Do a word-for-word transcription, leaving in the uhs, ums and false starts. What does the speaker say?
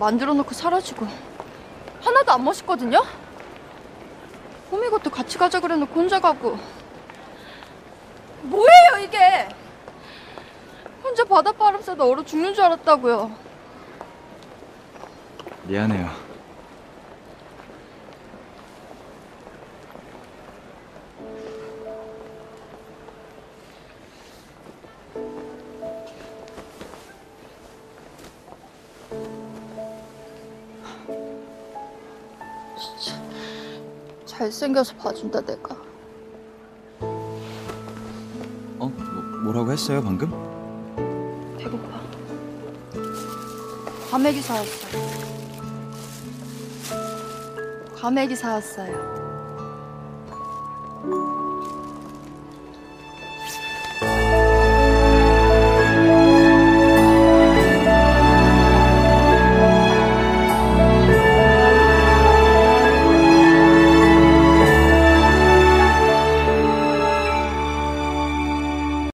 만들어 놓고 사라지고 하나도 안 멋있거든요? 봄이 것도 같이 가자 그래놓고 혼자 가고. 뭐예요 이게? 혼자 바닷바람 쐬다 얼어 죽는 줄 알았다고요. 미안해요. 진짜 잘생겨서 봐준다 내가. 어? 뭐, 뭐라고 했어요 방금? 배고파. 과메기 사왔어요. 과메기 사왔어요.